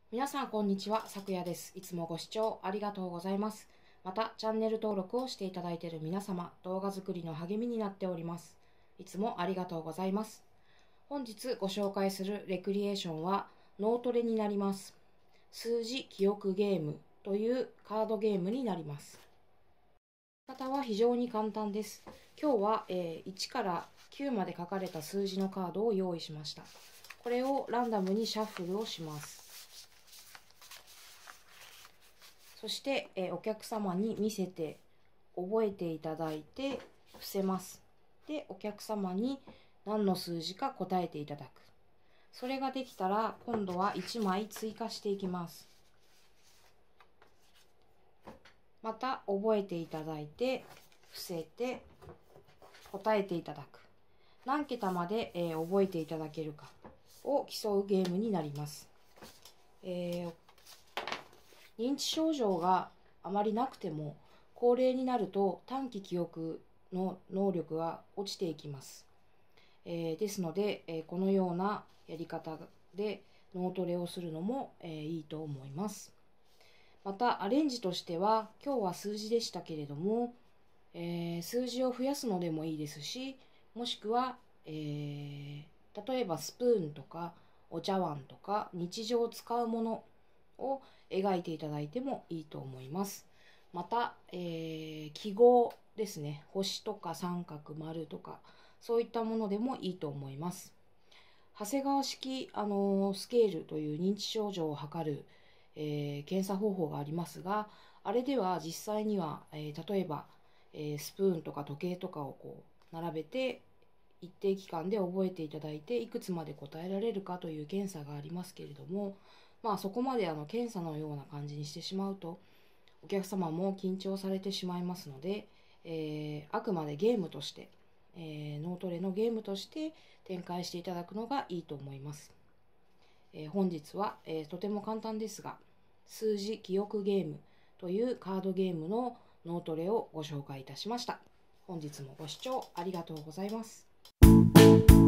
皆さんこんにちは、さくやです。いつもご視聴ありがとうございます。また、チャンネル登録をしていただいている皆様、動画作りの励みになっております。いつもありがとうございます。本日ご紹介するレクリエーションは脳トレになります。数字記憶ゲームというカードゲームになります。方は非常に簡単です。今日は、1から9まで書かれた数字のカードを用意しました。これをランダムにシャッフルをします。そして、お客様に見せて覚えていただいて伏せます。で、お客様に何の数字か答えていただく。それができたら今度は1枚追加していきます。また覚えていただいて伏せて答えていただく。何桁まで、覚えていただけるかを競うゲームになります。認知症状があまりなくても高齢になると短期記憶の能力が落ちていきます。ですので、このようなやり方で脳トレをするのも、いいと思います。またアレンジとしては今日は数字でしたけれども、数字を増やすのでもいいですし、もしくは、例えばスプーンとかお茶碗とか日常使うものを描いていただいてもいいと思います。また、記号ですね、星とか三角丸とかそういったものでもいいと思います。長谷川式、スケールという認知症状を測る、検査方法がありますが、あれでは実際には、例えば、スプーンとか時計とかをこう並べて一定期間で覚えていただいていくつまで答えられるかという検査がありますけれども、そこまで検査のような感じにしてしまうとお客様も緊張されてしまいますので、あくまでゲームとして、脳トレのゲームとして展開していただくのがいいと思います。本日は、とても簡単ですが数字記憶ゲームというカードゲームの脳トレをご紹介いたしました。本日もご視聴ありがとうございます。